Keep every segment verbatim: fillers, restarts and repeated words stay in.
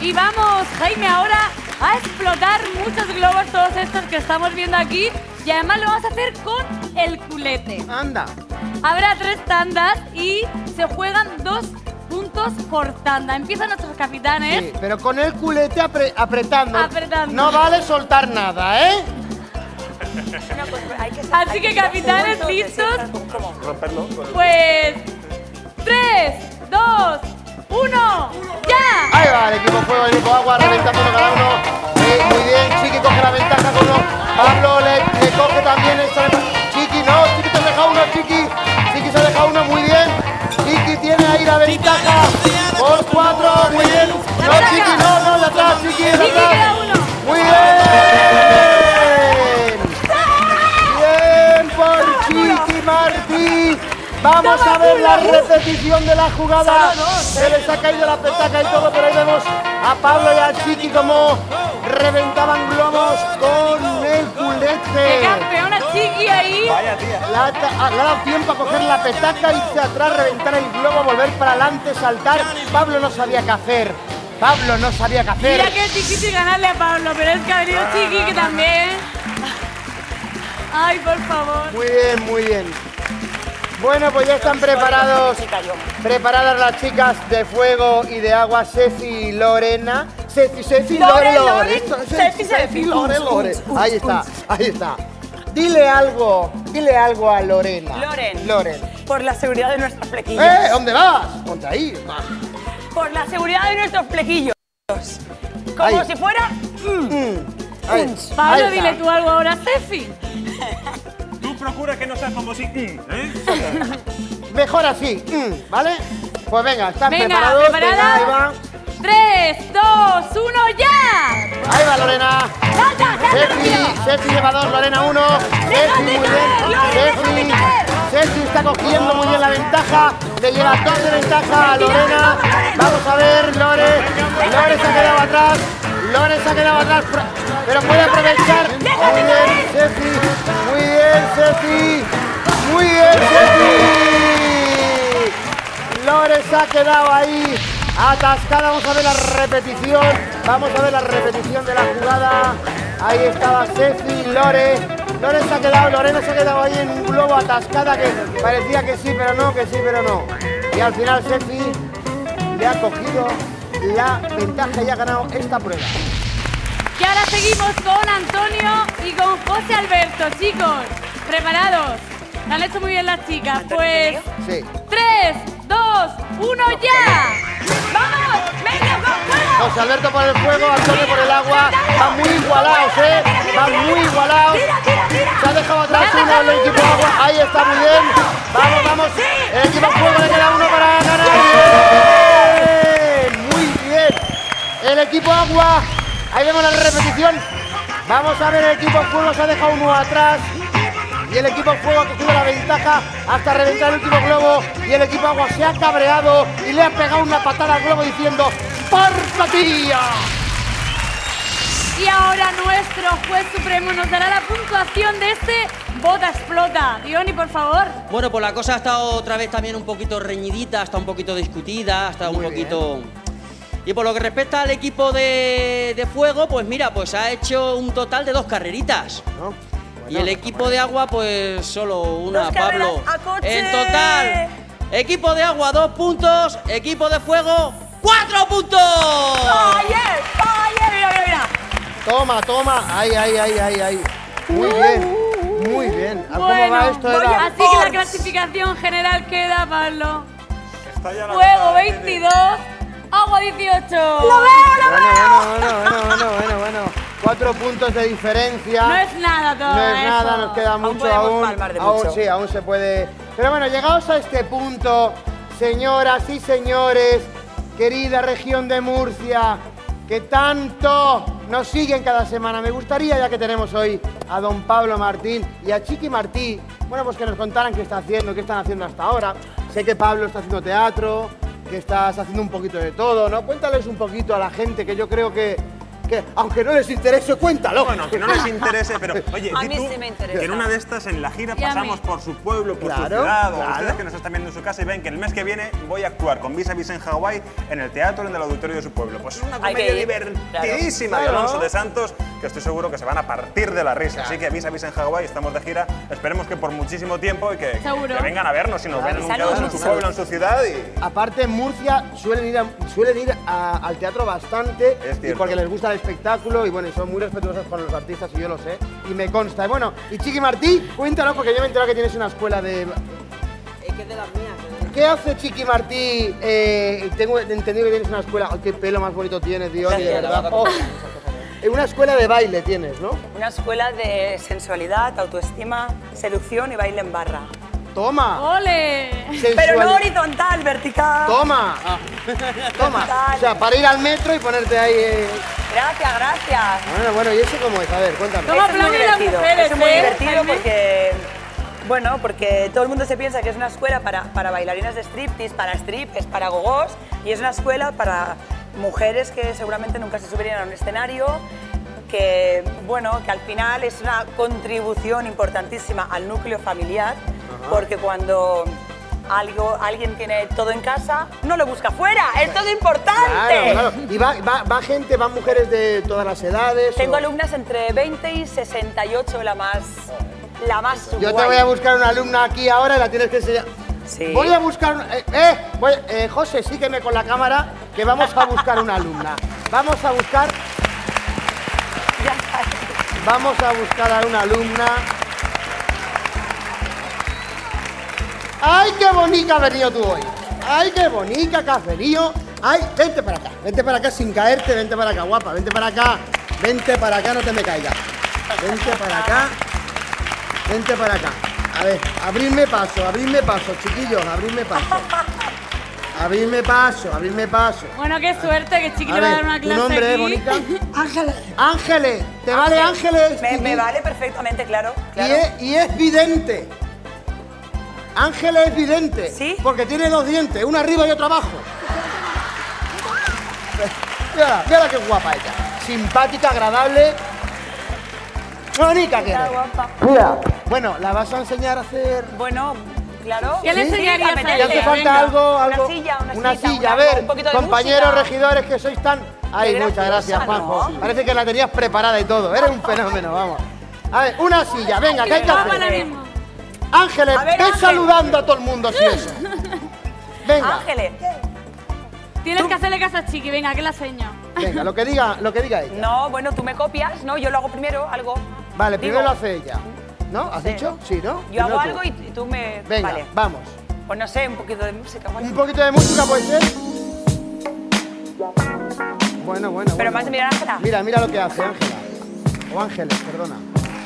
Y vamos, Jaime, ahora a explotar muchos globos, todos estos que estamos viendo aquí. Y además lo vamos a hacer con el culete. Anda. Habrá tres tandas y se juegan dos puntos por tanda. Empiezan nuestros capitanes. Sí, pero con el culete apre apretando. Apretando. No vale soltar nada, ¿eh? No, pues hay que, Así hay que, tirar capitanes, puntos, ¿listos? ¿Cómo? Romperlo. Pues... tres, dos, uno, ¡ya! Ahí va el equipo fuego, el equipo agua, reventándolo cada uno. Sí, muy bien, Chiqui coge la ventaja con uno. Pablo le, le coge también esta. Chiqui, no, Chiqui te ha dejado uno, Chiqui. Chiqui se ha dejado uno, muy bien. Chiqui tiene ahí la ventaja. Por cuatro, muy bien. No, Chiqui, no, no, de atrás, Chiqui, de Chiqui atrás. queda uno. Muy bien. Bien por Chiqui Martí. Vamos a ver la repetición de la jugada. Se les ha caído la petaca y todo, pero ahí vemos a Pablo y a Chiqui como reventaban globos con el ¡Qué culete. campeona Chiqui ahí! Vaya tía. Le ha, le ha dado tiempo a coger la petaca, irse atrás, reventar el globo, volver para adelante, saltar. Pablo no sabía qué hacer. Pablo no sabía qué hacer. Mira que es difícil ganarle a Pablo, pero es que ha venido Chiqui que también... ¡Ay, por favor! Muy bien, muy bien. Bueno, pues ya están preparados, preparadas las chicas de fuego y de agua, Ceci y Lorena. Ceci, Ceci, Lore, Lore, Lore. Lore. Esto- Ceci, Ceci, Lore, Uns, Lore. uns, uns, Ahí está, uns. ahí está. Dile algo, dile algo a Lorena. Loren. Loren. Por la seguridad de nuestros flequillos. ¡Eh! ¿Dónde vas? Ponte ahí. Va. Por la seguridad de nuestros flequillos. Como Ahí. si fuera... Mm, ahí, ahí Pablo, está. dile tú algo ahora a Cefi. Tú procura que no seas como si... ¿eh? Mejor así, mm, ¿vale? Pues venga, ¿están Venga, preparados? ¿preparada? Venga, ahí va. tres, dos, uno, ¡ya! Ahí va Lorena. ¡Salta, salta, Ceci, rápido! Ceci lleva dos, Lorena uno. Ceci, muy bien. Ceci, Ceci está cogiendo muy bien la ventaja. Le lleva dos de ventaja a Lorena. Vamos a ver, Lore. Lore se ha quedado atrás. Lore se ha quedado atrás. Pero puede aprovechar. Muy bien, Ceci. Muy bien, Ceci. Muy bien, Ceci. Lore se ha quedado ahí atascada. Vamos a ver la repetición. Vamos a ver la repetición de la jugada. Ahí estaba Ceci, Lore. Lore se ha quedado, Lorena se ha quedado ahí en un globo atascada que parecía que sí, pero no, que sí, pero no. Y al final Ceci le ha cogido la ventaja y ha ganado esta prueba. Y ahora seguimos con Antonio y con José Alberto, chicos. ¿Preparados? Lo han hecho muy bien las chicas. Pues... Sí. tres, dos, uno, ¡ya! ¡Vamos! ¡Venga, con fuego! José Alberto por el fuego, Antonio por el agua. Van muy igualados, ¿eh? Van muy igualados. ¡Tira, tira, tira! Se ha dejado atrás uno el equipo agua. Ahí está, muy bien. Vamos, vamos. El equipo fuego le queda uno para ganar. ¡Bien! Muy bien. El equipo agua. Ahí vemos la repetición. Vamos a ver, el equipo fuego se ha dejado uno atrás. Y el equipo fuego ha cogido la ventaja hasta reventar el último globo. Y el equipo agua se ha cabreado y le ha pegado una patada al globo diciendo ¡Porca tía! Y ahora nuestro juez supremo nos dará la puntuación de este Bota Explota. Diony, por favor. Bueno, pues la cosa ha estado otra vez también un poquito reñidita, está un poquito discutida, está un Muy poquito... Y por lo que respecta al equipo de, de fuego, pues mira, pues ha hecho un total de dos carreritas. ¿No? Y el equipo de agua, pues solo una, Dos carreras Pablo. a coche. En total, equipo de agua, dos puntos, equipo de fuego, cuatro puntos. ¡Fire! ¡Fire! Mira, mira, mira. Toma, toma. Ahí, ahí, ahí, ahí, ahí. Muy bien, muy bien. ¿Cómo Bueno, va esto, voy Eva? a- Así que la clasificación general queda, Pablo. Está ya la Fuego cosa de- veintidós, agua dieciocho. ¡Lo veo, lo Bueno, veo! bueno, bueno, bueno, bueno, bueno. Cuatro puntos de diferencia. No es nada todo No es eso. nada, nos queda mucho podemos aún. palmar de aún mucho. sí, aún se puede. Pero bueno, llegados a este punto, señoras y señores, querida región de Murcia, que tanto nos siguen cada semana. Me gustaría, ya que tenemos hoy a don Pablo Martín y a Chiqui Martí, bueno, pues que nos contaran qué está haciendo, qué están haciendo hasta ahora. Sé que Pablo está haciendo teatro, que estás haciendo un poquito de todo, ¿no? Cuéntales un poquito a la gente, que yo creo que Que aunque no les interese, cuéntalo. Bueno, que no les interese, pero oye, A di mí tú sí me interesa. que en una de estas en la gira Y a pasamos mí. por su pueblo, por su Claro, ciudad, o claro. ustedes que nos están viendo en su casa y ven que el mes que viene voy a actuar con Vis a Vis en Hawái en el teatro en el auditorio de su pueblo. Pues es una Hay comedia que ir, divertidísima de claro. Alonso de Santos que estoy seguro que se van a partir de la risa. Así que Vis a Vis en Hawái, estamos de gira, esperemos que por muchísimo tiempo y que, Seguro. que vengan a vernos y nos ven Salud, anunciados en su salud. pueblo, en su ciudad y... Aparte, en Murcia suelen ir, a- suelen ir a- al teatro bastante Es y cierto. porque les gusta el espectáculo y bueno, y son muy respetuosos con los artistas y yo lo sé y me consta. Y bueno, y Chiqui Martí, cuéntanos porque yo me he enterado que tienes una escuela de... Es que es de las mías. ¿Qué hace Chiqui Martí? Eh, tengo entendido que tienes una escuela... ¡Ay, qué pelo más bonito tienes, Dios! De Gracias, verdad. Oh. Eh, Una escuela de baile tienes, ¿no? Una escuela de sensualidad, autoestima, seducción y baile en barra. Toma. ¡Ole! Pero no Sensuali- horizontal, vertical. Toma. Toma. O sea, para ir al metro y ponerte ahí... eh. Gracias, gracias. Bueno, bueno, ¿y eso cómo es? A ver, cuéntame. ¿Cómo Eso es muy aplauden las divertido. mujeres, Eso es muy eh, divertido Jaime? porque, bueno, porque todo el mundo se piensa que es una escuela para, para bailarinas de striptease, para strippers, para gogós, y es una escuela para mujeres que seguramente nunca se subirían a un escenario, que, bueno, que al final es una contribución importantísima al núcleo familiar, porque cuando algo, alguien tiene todo en casa, no lo busca fuera, es todo importante. Claro, claro. Y va, va, va gente, van mujeres de todas las edades. Tengo o- alumnas entre veinte y sesenta y ocho, la más, la más Yo te guay. voy a buscar una alumna aquí ahora y la tienes que enseñar. Sí. Voy a buscar. un- Eh, eh, voy- eh, José, sígueme con la cámara que vamos a buscar una alumna. Vamos a buscar. Ya está. Vamos a buscar a una alumna. ¡Ay, qué bonita has venido tú hoy! ¡Ay, qué bonita que has venido! ¡Ay, vente para acá! Vente para acá sin caerte, vente para acá, guapa, vente para acá. Vente para acá, no te me caigas. Vente para acá. Vente para acá. A ver, abrirme paso, abrirme paso, chiquillos, abrirme paso. Abrirme paso, abrirme paso. Bueno, qué suerte que Chiqui A le va a ver, dar una ¿tu clase nombre es aquí. bonita? Ángeles. Ángeles, ¿te vale Ángeles? Me, chiqui? me vale perfectamente, claro. Y claro. es, y es vidente. Ángeles es vidente. ¿Sí? Porque tiene dos dientes, uno arriba y otro abajo. Mira, mira qué guapa ella. Simpática, agradable. Bonita que Está eres. guapa. Mira. Bueno, ¿la vas a enseñar a hacer? Bueno, claro. ¿Qué le ¿Sí? enseñarías Sí, a ¿Te ella? hace falta Venga. algo, algo? Una silla, una Una silla, silla, a una- ver, un poquito de compañeros música. regidores que sois tan... Ay, Qué muchas gracias, graciosa, Juanjo. ¿no? Parece que la tenías preparada y todo. Eres un fenómeno, vamos. A ver, una silla, venga, ¿qué hay que Vamos hacer? ahora mismo. Ángeles, A ver, ve Ángel. saludando a todo el mundo así eso. Venga, Ángeles. Tienes que hacerle caso a Chiqui, venga, que la seño. venga, lo que diga, lo que diga ella. No, bueno, tú me copias, ¿no? Yo lo hago primero, algo. Vale, Digo, primero lo hace ella. ¿No? ¿Has Sí. dicho? Sí, ¿no? Yo hago Primero tú. algo y y tú me... Venga, Vale. vamos. Pues no sé, un poquito de música. Bueno, Un poquito de música puede ser. Bueno, bueno. Pero bueno, más de bueno. mirar a Ángela. Mira, mira lo que hace Ángela. O Ángeles, perdona.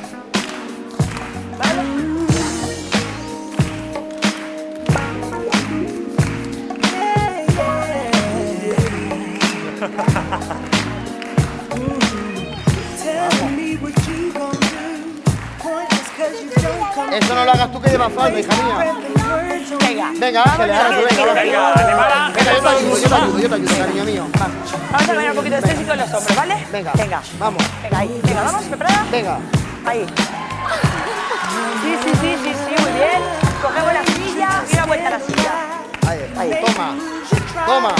Eso no lo hagas tú que llevas falda, hija mía. Venga. Venga, Ángeles, ahora tú, venga, va. Venga, animada. Venga, yo te ayudo, yo te ayudo, yo te ayudo, cariño mío. Va. Vamos a poner un poquito de estético en los hombros, ¿vale? Venga, Venga. vamos. Venga, ahí. Venga, vamos, ¿preparada? Venga. Ahí. Sí, sí, sí, sí, sí, muy bien. Cogemos la silla y una vuelta a la silla. Ahí, ahí, toma. Toma.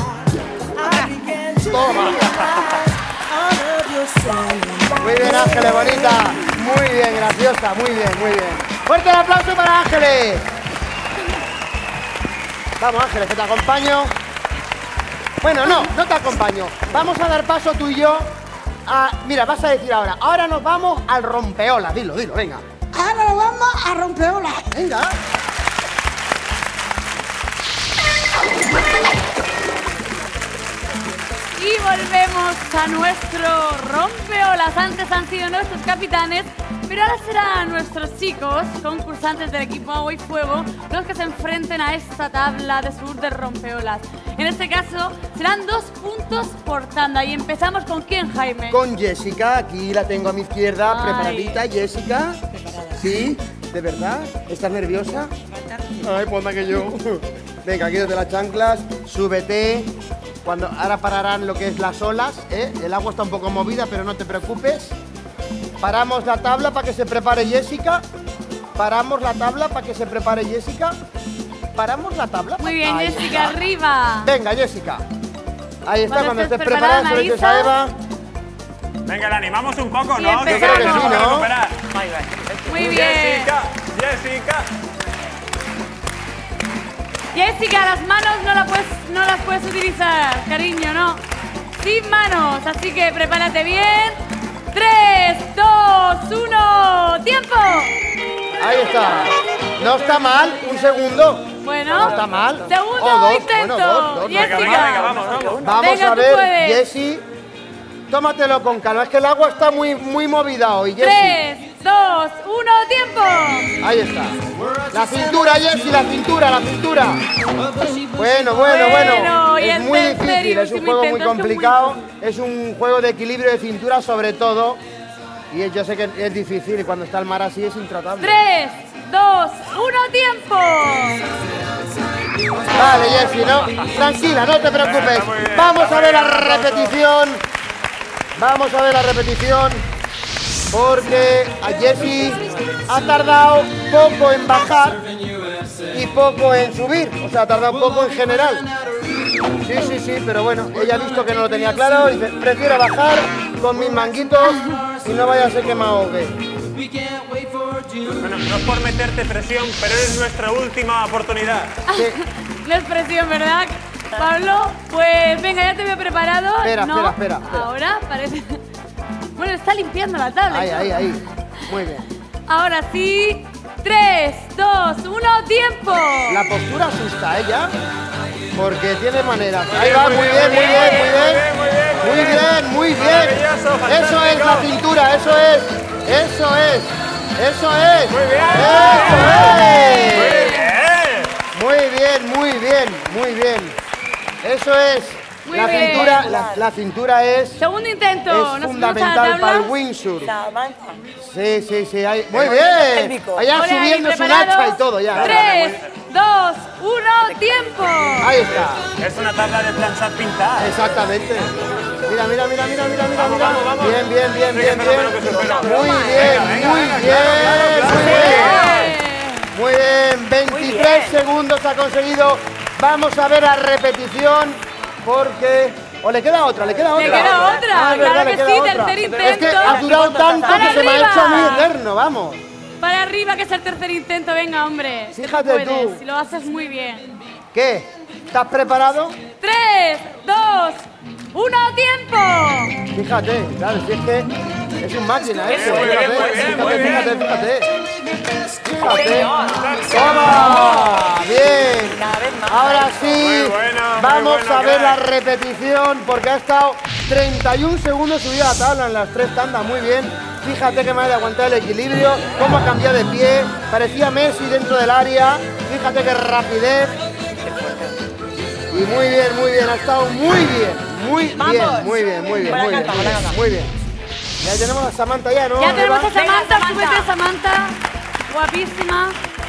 Toma. Muy bien, Ángeles, bonita. Muy bien, graciosa, muy bien, muy bien. Fuerte el aplauso para Ángeles. Vamos, Ángeles, que te acompaño. Bueno, no, no te acompaño. Vamos a dar paso tú y yo a... Mira, vas a decir ahora. Ahora nos vamos al rompeolas. Dilo, dilo, venga. Ahora nos vamos a rompeolas. Venga. Y volvemos a nuestro rompeolas. Antes han sido nuestros capitanes, pero ahora serán nuestros chicos, concursantes del equipo Agua y Fuego, los que se enfrenten a esta tabla de sur de rompeolas. En este caso, serán dos puntos por tanda. Y empezamos con quién, Jaime. Con Jessica, aquí la tengo a mi izquierda, Ay. preparadita. Jessica. ¿Sí? ¿De verdad? ¿Estás nerviosa? Ay, pues más que yo. Venga, quítate las chanclas, súbete. Cuando, ahora pararán lo que es las olas, ¿eh? El agua está un poco movida, pero no te preocupes. Paramos la tabla para que se prepare Jessica. Paramos la tabla para que se prepare Jessica. Paramos la tabla. Muy bien, Ahí Jessica, está. arriba. Venga, Jessica. Ahí está, Cuando cuando estés estés preparada, se lo dices a Eva. Venga, la animamos un poco, Y ¿no? empezamos. Yo creo que sí, ¿no? ¿no? Recuperar. Ahí va. Muy bien. Jessica, Jessica. Jessica, las manos no, la puedes, no las puedes utilizar, cariño, ¿no? Sin manos, así que prepárate bien. Tres, dos, uno, ¡tiempo! Ahí está. No está mal, un segundo. Bueno, No está mal. segundo O dos, intento. bueno, dos, dos. Jessica. Venga, venga, vamos, vamos. Vamos Venga, a tú ver, puedes. Jessie. Tómatelo con calma, es que el agua está muy, muy movida hoy, Jessie. Tres, dos, uno, ¡tiempo! Ahí está. La cintura, Jessie, la cintura, la cintura. Bueno, bueno, Bueno, bueno. y Es el muy tercer y difícil, es un último juego muy intento, es que muy complicado. Es un juego de equilibrio de cintura sobre todo. Y yo sé que es difícil y cuando está el mar así es intratable. Tres, dos, uno, ¡tiempo! Vale, Jessie, no, tranquila, no te preocupes. Está muy bien, Vamos está a muy ver la bien, aplauso. repetición. Vamos a ver la repetición. Porque a Jessie ha tardado poco en bajar y poco en subir. O sea, ha tardado poco en general. Sí, sí, sí, pero bueno, ella ha visto que no lo tenía claro y dice, prefiero bajar con mis manguitos y no vaya a ser que me ahogue. Bueno, no es por meterte presión, pero es nuestra última oportunidad. Sí. La expresión, ¿verdad, Pablo? Pues venga, ya te veo preparado. Espera, ¿no? espera, espera, espera. Ahora parece... Bueno, está limpiando la tabla. Ahí, y ahí, todo. ahí. Muy bien. Ahora sí. Tres, dos, uno, ¡tiempo! La postura asusta a ella, porque tiene maneras. Ahí va, muy bien, muy bien, muy bien. Muy bien, muy bien. Maravilloso, Eso es la fantástico. cintura, eso es. Eso es. Eso es. Muy bien. Eso Muy es. bien. Muy bien, muy bien, muy bien. Eso es. Muy La bien. cintura, la, la cintura es, Segundo intento. es ¿Nos subimos a la fundamental tabla? para el windsurf. Samantha. Sí, sí, sí. Ahí. Muy El bien. pico. Allá Ole, ahí, subiendo su ¿preparados? hacha y todo ya. Tres, dos, uno, ¡tiempo! Ahí está. Es una tabla de planchar pintada. Exactamente. Mira, mira, mira, mira, mira, mira, Vamos, mira. vamos, vamos. Bien, bien, bien, Sí, bien, espero, bien. espero que se espera. Muy Venga, bien, venga, muy venga, bien, claro, claro, muy claro. bien. Muy bien, veintitrés bien. segundos ha conseguido. Vamos a ver la repetición porque... O le queda otra, le queda otra. Le queda otra, Ah, es verdad, claro le que queda sí, otra. tercer Es que intento. ha durado tanto Para que se me ha arriba. hecho muy eterno, vamos. Para arriba, que es el tercer intento. Venga, hombre. que tú Fíjate puedes, tú. y lo haces muy bien. ¿Qué? ¿Estás preparado? Tres, dos, uno, ¡tiempo! Fíjate, claro, si es que es un máquina, ¿eh? Muy bien, Fíjate, muy bien, muy fíjate, bien. fíjate, fíjate. Fíjate. ¡Toma! Bien. Cada vez más. Ahora sí, Muy bueno, muy vamos bueno, a ver la crack. repetición porque ha estado treinta y un segundos subida a la tabla en las tres tandas, muy bien. Fíjate que me ha de aguantar el equilibrio, cómo ha cambiado de pie, parecía Messi dentro del área, fíjate qué rapidez. Y muy bien, muy bien, ha estado muy bien, muy bien, Vamos. muy bien, muy bien, Buena muy bien, calma, muy buena bien, calma. muy bien. Ya tenemos a Samantha ya, ¿no? Ya tenemos Eva? a Samantha, Venga, súbete Samantha. Samantha. Guapísima.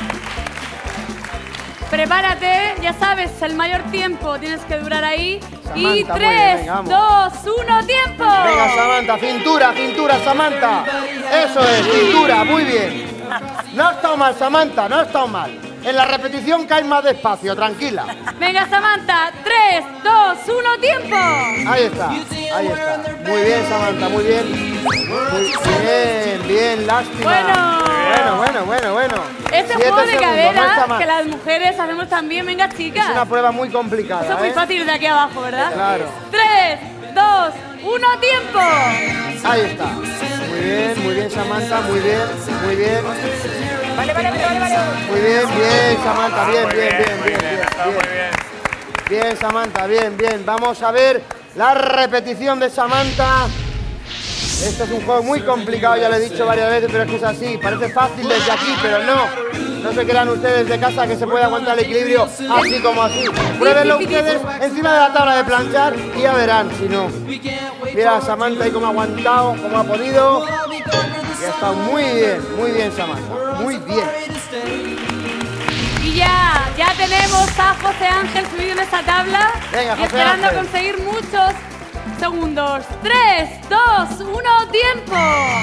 Prepárate, ya sabes, el mayor tiempo tienes que durar ahí. Samantha, y muy bien, tres, venga, vamos. dos, uno, ¡tiempo! Venga, Samantha, cintura, cintura, Samantha. Eso es, cintura, muy bien. No ha estado mal, Samantha, no ha estado mal. En la repetición cae más despacio, tranquila. Venga, Samantha, tres, dos, uno, ¡tiempo! Ahí está, ahí está. Muy bien, Samantha, muy bien. Muy bien, bien, lástima. Bueno. Bueno, bueno, bueno, bueno. Este Siete juego de segundos, no está cadera mal. que las mujeres hacemos también, venga, chicas. Es una prueba muy complicada, Eso es muy ¿eh? fácil de aquí abajo, ¿verdad? Claro. Tres, dos, uno, ¡tiempo! Ahí está. Muy bien, muy bien, Samantha, muy bien, muy bien. Vale, vale, vale, vale, vale. Muy bien, bien, Samantha, Ah, bien, muy bien, bien, muy bien, bien, ha estado muy bien. bien. Bien, Samantha, bien, bien. Vamos a ver la repetición de Samantha. Este es un juego muy complicado, ya lo he dicho varias veces, pero es que es así. Parece fácil desde aquí, pero no. No se crean ustedes de casa que se puede aguantar el equilibrio así como así. Pruébenlo ustedes encima de la tabla de planchar y ya verán si no. Mira a Samantha ahí como ha aguantado, como ha podido. Y ha estado muy bien, muy bien Samantha, muy bien. Y ya, ya tenemos a José Ángel subido en esa tabla Venga, y José esperando Ángel. conseguir muchos segundos. Tres, dos, uno, tiempo.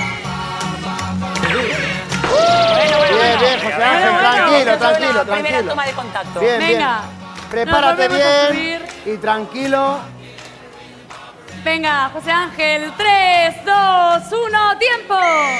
Bien, bien, José Ángel, Bueno, bueno, tranquilo, Esa fue tranquilo, la primera tranquilo. toma de contacto. Bien, Venga, bien. Prepárate nos volvemos a bien subir. y tranquilo. Venga, José Ángel. Tres, dos, uno, tiempo.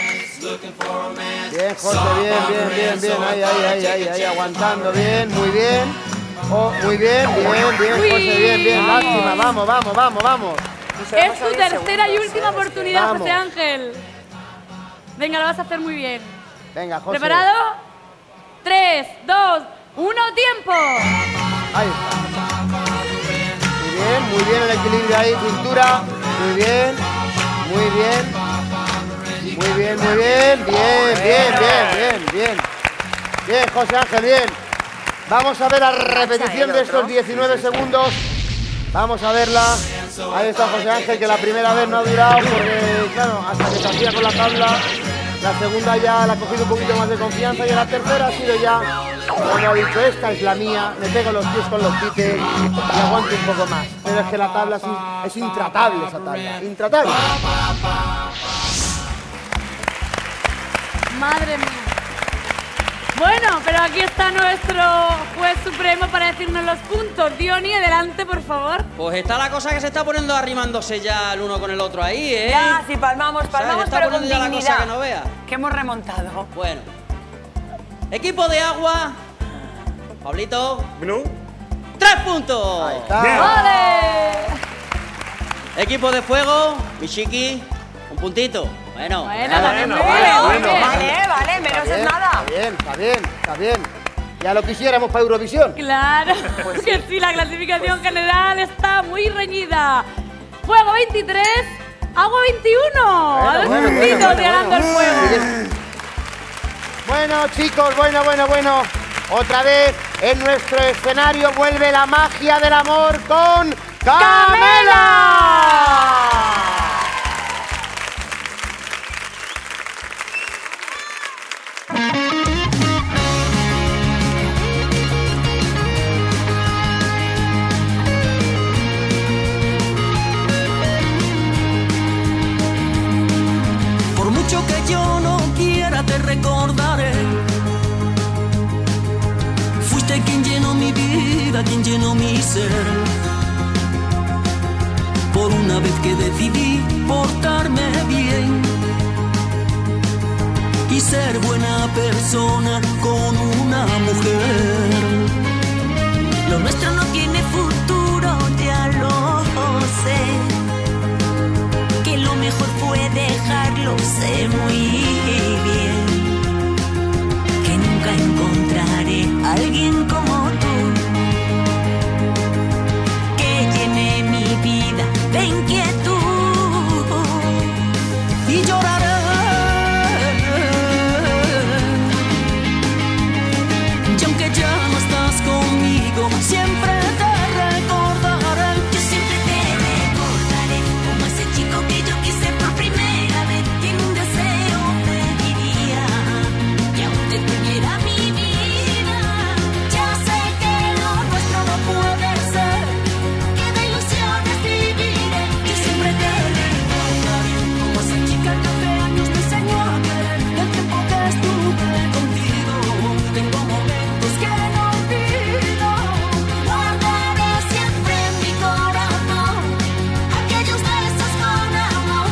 Bien, José, bien, bien, bien, bien. Ahí, ahí, ahí, ahí, ahí, aguantando bien, muy bien. Oh, muy bien, bien, bien, Uy. José, bien, bien. Lástima, vamos, vamos, vamos, vamos. Es tu tercera y última oportunidad, Vamos. José Ángel. Venga, lo vas a hacer muy bien. Venga, José. ¿Preparado? Tres, dos, uno, tiempo. Ahí está. Muy bien, muy bien el equilibrio ahí, cintura. Muy bien, muy bien. Muy bien, muy bien. Bien, bien, bien, bien, bien. Bien, José Ángel, bien. Vamos a ver la repetición de estos diecinueve segundos. Vamos a verla. Ahí está José Ángel, que la primera vez no ha durado porque, claro, hasta que se hacía con la tabla. La segunda ya la ha cogido un poquito más de confianza y la tercera ha sido ya, como ha dicho, esta es la mía, me pego los pies con los pites y aguanto un poco más. Pero es que la tabla es, es intratable, esa tabla, intratable. Madre mía. Bueno, pero aquí está nuestro juez supremo para decirnos los puntos. Diony, adelante, por favor. Pues está la cosa que se está poniendo arrimándose ya el uno con el otro ahí, ¿eh? Ya, si palmamos, O sea, palmamos, se está pero con poniendo ya la dignidad. cosa que no vea. Que hemos remontado. Bueno. Equipo de agua. Pablito. Blue. ¡Tres puntos! Ahí está. Bien. ¡Vale! Equipo de fuego. Michiki. Un puntito. Bueno. Bueno, nada. también muy bueno, bien, muy bueno, bien. Vale, vale, menos Está es bien, nada. Está bien, está bien, está bien. Ya lo quisiéramos para Eurovisión. Claro, Pues que sí, la clasificación general está muy reñida. Fuego veintitrés, agua veintiuno. Bueno, A dos bueno, puntitos bueno, de ganando el bueno. fuego. Bueno, chicos, bueno, bueno, bueno. Otra vez en nuestro escenario vuelve la magia del amor con Camela. Por mucho que yo no quiera te recordaré. Fuiste quien llenó mi vida, quien llenó mi ser. Por una vez que decidí portarme bien y ser buena persona con una mujer. Lo nuestro no tiene futuro, ya lo sé. Que lo mejor fue dejarlo, sé muy bien. Que nunca encontraré a alguien como tú, que llene mi vida de inquietud. Y lloraré, y aunque ya no estás conmigo, siempre te recordaré. Yo siempre te recordaré como ese chico que yo quise por primera vez, y en un deseo pediría que aún te tuviera mi vida. Ya sé que lo nuestro no puede ser, que de ilusiones viviré. Yo siempre te recordaré como esa chica que hace años me enseñó a querer. El tiempo que estuve contigo, tengo momentos que no olvido. Guardaré siempre en mi corazón aquellos besos con amor.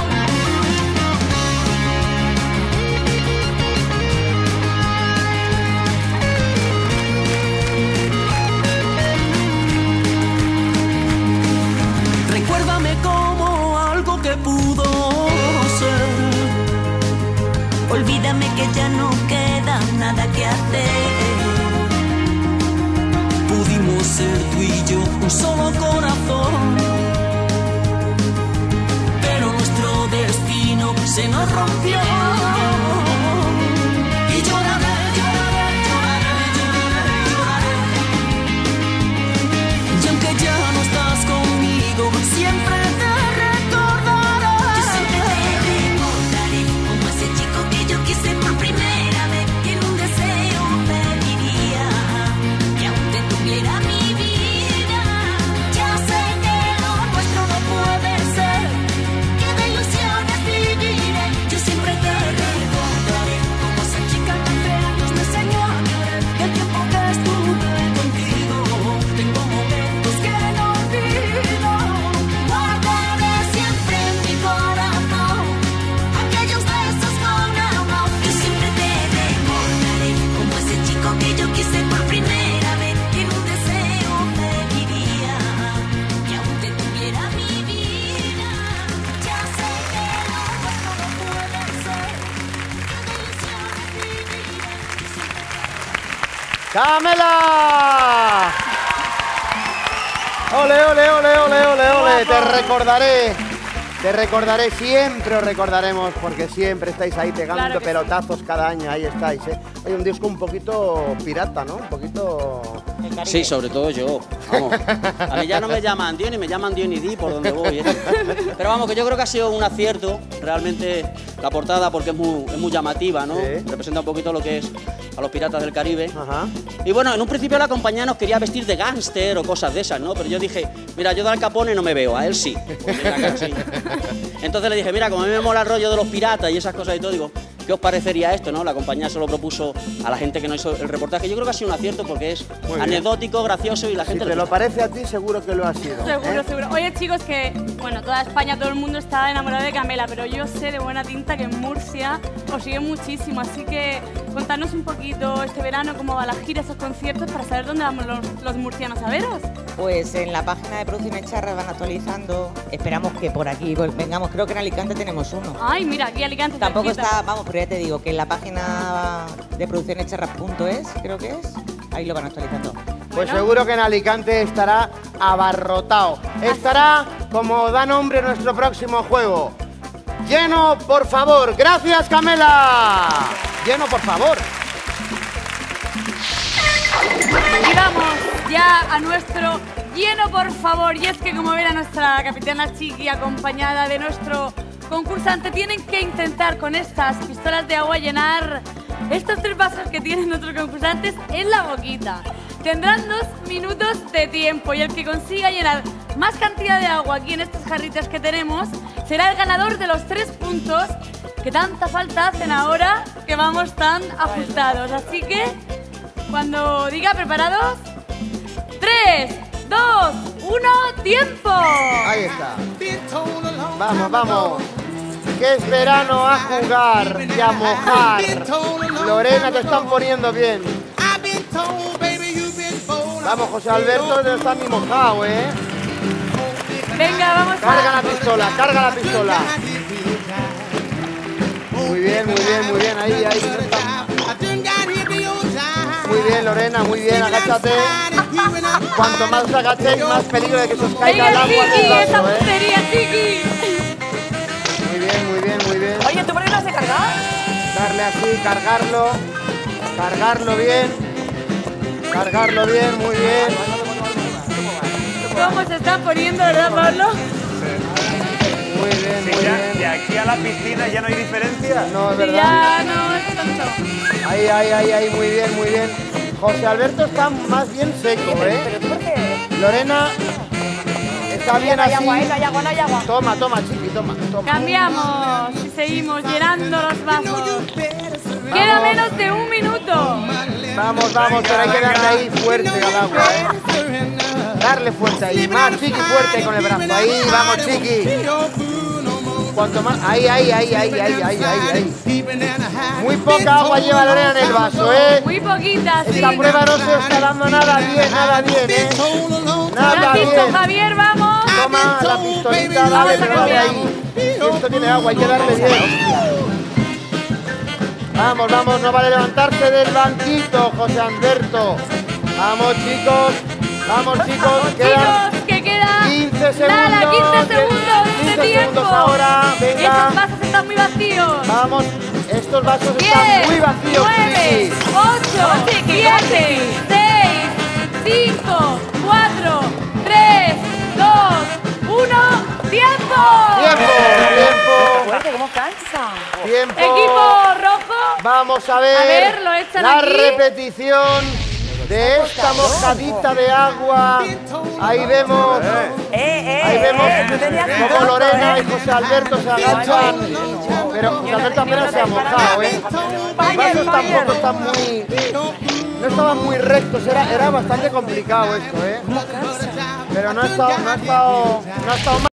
Recuérdame como algo que pudo ser. Olvídame que ya no queda nada que hacer. Pudimos ser tú y yo un solo corazón, pero nuestro destino se nos rompió. Y lloraré, lloraré, lloraré, lloraré, lloraré. Y aunque ya no estás conmigo, siempre te recordaré. Yo siempre te recordaré como ese chico que yo quise por primera vez, que en un deseo pediría que aún te tuviera mi vida. ¡Camela! ¡Ole, ole, ole, ole, ole, ole! Te recordaré, te recordaré, siempre os recordaremos, porque siempre estáis ahí pegando Claro que pelotazos sí. cada año, ahí estáis, ¿eh? Oye, un disco un poquito pirata, ¿no? Un poquito... Sí, sobre todo yo. Vamos. A mí ya no me llaman Diony, me llaman Diony D por donde voy. ¿eh? Pero vamos, que yo creo que ha sido un acierto realmente la portada porque es muy, es muy llamativa, ¿no? Sí. Representa un poquito lo que es a los piratas del Caribe. Ajá. Y bueno, en un principio la compañía nos quería vestir de gángster o cosas de esas, ¿no? Pero yo dije, mira, yo de Al Capone no me veo, a él sí. Pues venga, acá, sí. Entonces le dije, mira, como a mí me mola el rollo de los piratas y esas cosas y todo, digo, ¿qué os parecería esto, no? La compañía se lo propuso a la gente que no hizo el reportaje. Yo creo que ha sido un acierto porque es Muy bien. anecdótico, gracioso y la Si gente... te le lo gusta. parece a ti, seguro que lo ha sido. Seguro, ¿eh? seguro. Oye, chicos, que, bueno, toda España, todo el mundo está enamorado de Camela, pero yo sé de buena tinta que en Murcia os sigue muchísimo, así que contadnos un poquito este verano cómo va la gira, esos conciertos, para saber dónde vamos los, los murcianos a veros. Pues en la página de Producciones Charras van actualizando. Esperamos que por aquí pues, vengamos. Creo que en Alicante tenemos uno. Ay, mira, aquí Alicante Tampoco cerquita. está, vamos, pero ya te digo que en la página de producciones charras punto es, creo que es, ahí lo van actualizando. Pues Bueno. seguro que en Alicante estará abarrotado. Estará, como da nombre nuestro próximo juego, lleno, por favor. ¡Gracias, Camela! Lleno, por favor. Y vamos ya a nuestro lleno, por favor. Y es que, como ven a nuestra capitana Chiqui, acompañada de nuestro concursante, tienen que intentar con estas pistolas de agua llenar estos tres vasos que tienen nuestros concursantes en la boquita. Tendrán dos minutos de tiempo y el que consiga llenar más cantidad de agua aquí en estas jarritas que tenemos será el ganador de los tres puntos que tanta falta hacen ahora que vamos tan ajustados. Así que, cuando diga preparados, tres, dos, uno, ¡tiempo! Ahí está. Vamos, vamos. Que es verano a jugar y a mojar. Lorena, te están poniendo bien. Vamos, José Alberto, no está ni mojado, ¿eh? Venga, vamos Carga a... la pistola, carga la pistola. Muy bien, muy bien, muy bien. Ahí, ahí. no está. Muy bien, Lorena, muy bien. Agáchate. Cuanto más os agachéis, más peligro de que se os caiga el ¡Venga, agua en Chiqui! el ¡Esa vaso, ¿eh? puntería, Chiqui! Muy bien, muy bien, muy bien. Oye, ¿tú por qué no has de cargar? Darle así, cargarlo. Cargarlo bien. Cargarlo bien, muy bien. ¿Cómo se están poniendo, verdad, Pablo? Muy bien, Si muy ya bien. de aquí a la piscina ya no hay diferencia. No, es Sí, verdad. ya no es tanto. Ahí, ahí, ahí, ahí, muy bien, muy bien. José Alberto está más bien seco, ¿eh? ¿Pero tú por qué? Lorena está bien No hay así. agua, ¿eh? No hay agua, no hay agua. Toma, toma, chiqui, toma, toma. Cambiamos y seguimos llenando los vasos. Queda menos de un minuto. Vamos, vamos, pero hay que darle ahí fuerte al agua, ¿eh? Darle fuerte ahí. Más, chiqui, fuerte con el brazo. Ahí, vamos, chiqui. Cuanto más. Ahí, ahí, ahí, ahí, ahí, ahí, ahí, ahí. Muy poca agua lleva Lorena en el vaso, ¿eh? Muy poquita, sí. Esta prueba no se está dando nada bien, nada bien, ¿eh? Nada Francisco bien. Javier, vamos. Toma la pistolita, dale, Vamos a pero dale cambiar. ahí. Esto tiene agua, hay que darle bien. Vamos, vamos, no vale levantarse del banquito, José Alberto. Vamos, chicos. Vamos, chicos. Quedan Chicos, que queda quince segundos. nada, quince segundos de quince tiempo. segundos ahora, venga. Esos vasos están muy vacíos. Vamos, estos vasos diez, están muy vacíos, nueve, chiqui. ocho, siete, seis, cinco, cuatro, tres, dos, uno, ¡tiempo! Tiempo, tiempo, Fuerte, ¿cómo cansa? tiempo. Equipo rojo. Vamos a ver, A ver, lo echan la aquí. repetición de esta mojadita de agua. Ahí vemos, Eh, eh, ahí vemos eh, tú tenías como cuidado, Lorena eh. y José Alberto se agachan. Pero José Alberto apenas se ha mojado, ¿eh? Los vasos tampoco están muy... No estaban muy rectos, era, era bastante complicado esto, ¿eh? Pero no ha estado, no ha estado, no ha estado mal.